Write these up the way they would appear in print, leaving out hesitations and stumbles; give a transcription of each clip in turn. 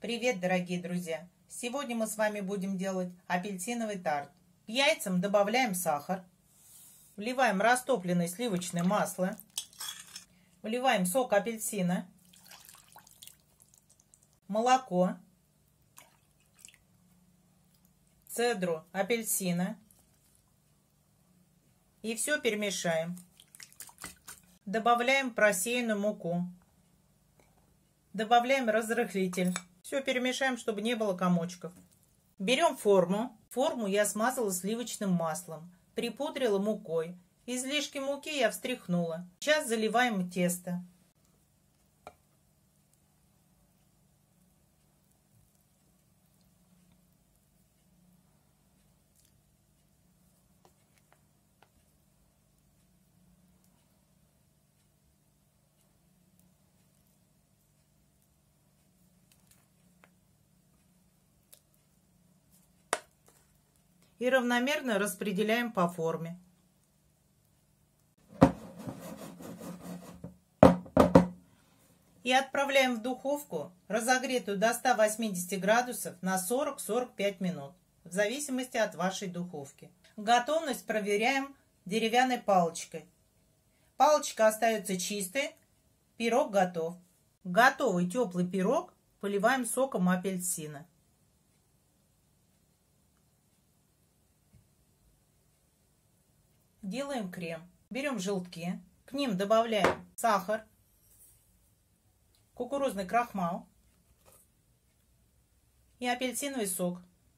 Привет, дорогие друзья! Сегодня мы с вами будем делать апельсиновый тарт. К яйцам добавляем сахар, вливаем растопленное сливочное масло, вливаем сок апельсина, молоко, цедру апельсина и все перемешаем. Добавляем просеянную муку, добавляем разрыхлитель. Все перемешаем, чтобы не было комочков. Берем форму. Форму я смазала сливочным маслом, припудрила мукой. Излишки муки я встряхнула. Сейчас заливаем тесто. И равномерно распределяем по форме. И отправляем в духовку, разогретую до 180 градусов, на 40-45 минут, в зависимости от вашей духовки. Готовность проверяем деревянной палочкой. Палочка остается чистой, пирог готов. Готовый теплый пирог поливаем соком апельсина. Делаем крем. Берем желтки, к ним добавляем сахар, кукурузный крахмал и апельсиновый сок.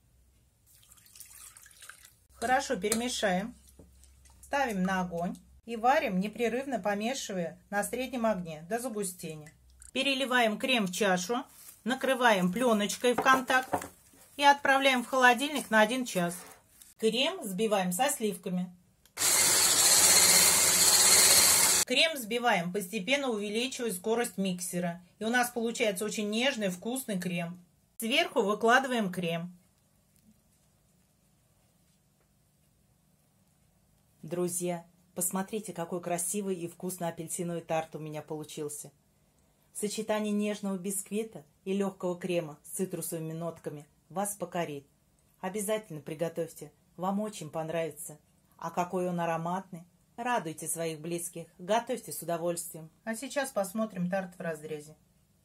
Хорошо перемешаем, ставим на огонь и варим, непрерывно помешивая на среднем огне до загустения. Переливаем крем в чашу, накрываем пленочкой в контакт и отправляем в холодильник на 1 час. Крем взбиваем со сливками. Крем взбиваем, постепенно увеличивая скорость миксера. И у нас получается очень нежный, вкусный крем. Сверху выкладываем крем. Друзья, посмотрите, какой красивый и вкусный апельсиновый тарт у меня получился. Сочетание нежного бисквита и легкого крема с цитрусовыми нотками вас покорит. Обязательно приготовьте, вам очень понравится. А какой он ароматный! Радуйте своих близких, готовьте с удовольствием. А сейчас посмотрим тарт в разрезе.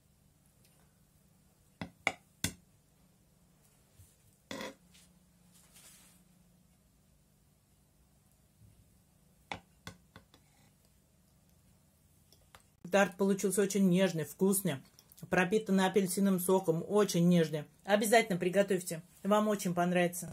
Тарт получился очень нежный, вкусный, пропитанный апельсиновым соком, очень нежный. Обязательно приготовьте, вам очень понравится.